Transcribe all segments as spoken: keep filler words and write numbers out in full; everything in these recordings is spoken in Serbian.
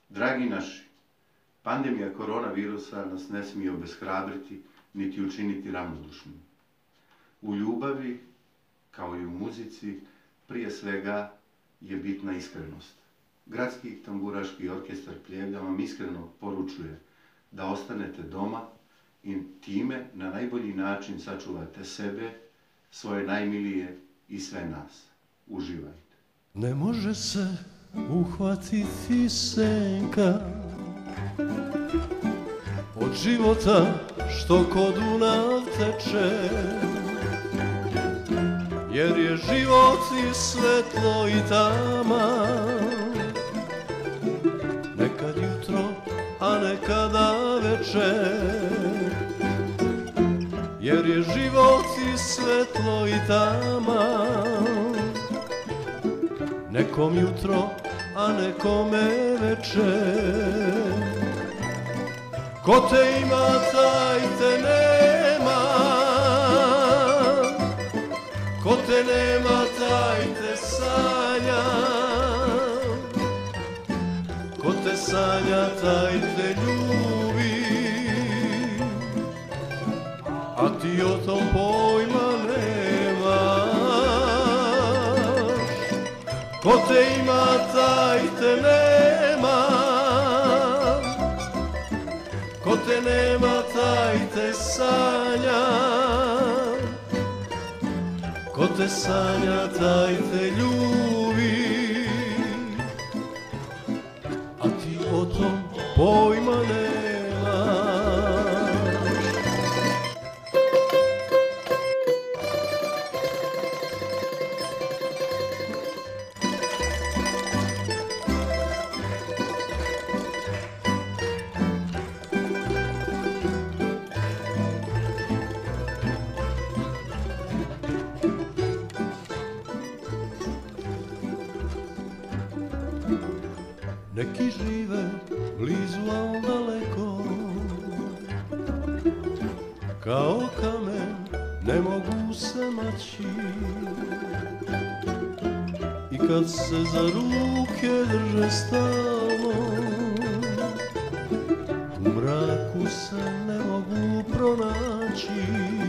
Dragi naši, pandemija koronavirusa nas ne smije obeshrabriti niti učiniti ravnodušnim. U ljubavi, kao i u muzici, prije svega je bitna iskrenost. Gradski tamburaški orkestar Pljevlja vam iskreno poručuje da ostanete doma i time na najbolji način sačuvate sebe, svoje najmilije i sve nas. Uživajte. Ne može se uhvatiti senka od života što ko Dunav teče, jer je život i svetlo i tama, nekad jutro, a nekada večer, jer je život i svetlo i tama, nekom jutro, a nekome večer. Ko te ima, taj te nema, ko te nema, taj te sanja, ko te sanja, taj te ljubi, a ti o tom pojma nemaš. Ko te ima, taj te nema, ko te nema, taj te sanja, ko te sanja, taj te ljubi, a ti o tom pojma nemaš. Neki žive blizu, al daleko, kao kamen ne mogu se maći, i kad se za ruke drže stalno, u mraku se ne mogu pronaći.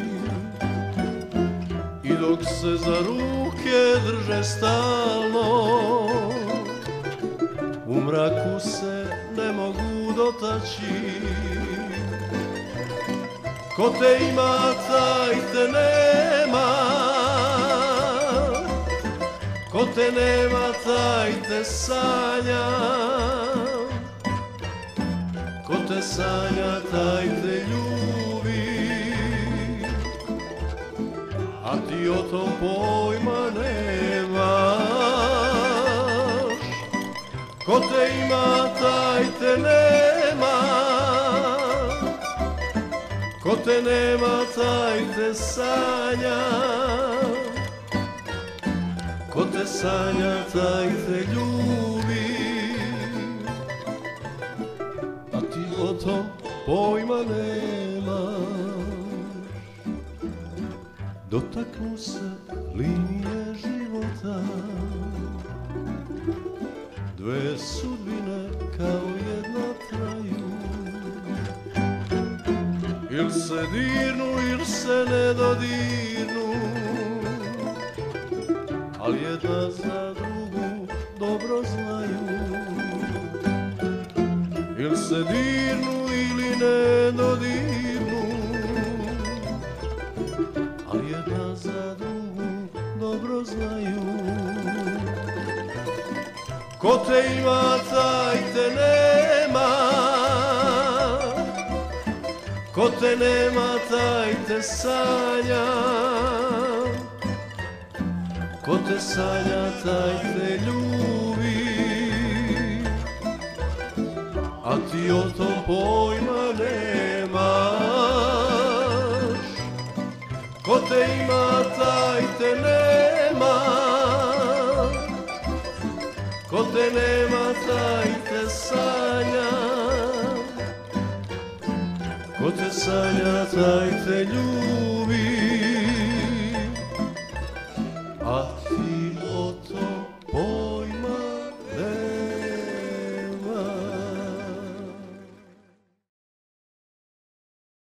I dok se za ruke drže stalno, u mraku se ne mogu dotaći. Ko te ima, taj te nema, ko te nema, taj te sanja, ko te sanja, taj te ljubi, a ti o tom pojma nemaš. Ko te ima, taj te nema, ko te nema, taj te sanja, ko te sanja, taj te ljubi, a ti o tom pojma nemaš. Dotaknu se linije života, dve sudbine kao jedna traju, il se dirnu, il se ne dodirnu, al jedna za drugu dobro znaju. Il se dirnu ili ne dodirnu, al jedna za drugu dobro znaju. Ko te ima, taj te nema, ko te nema, taj te sanja, ko te sanja, taj te ljubi, a ti o tom pojma nemaš. Ko te ima, taj te nema, ko te nema, taj te sanja, ko te sanja, taj te ljubi,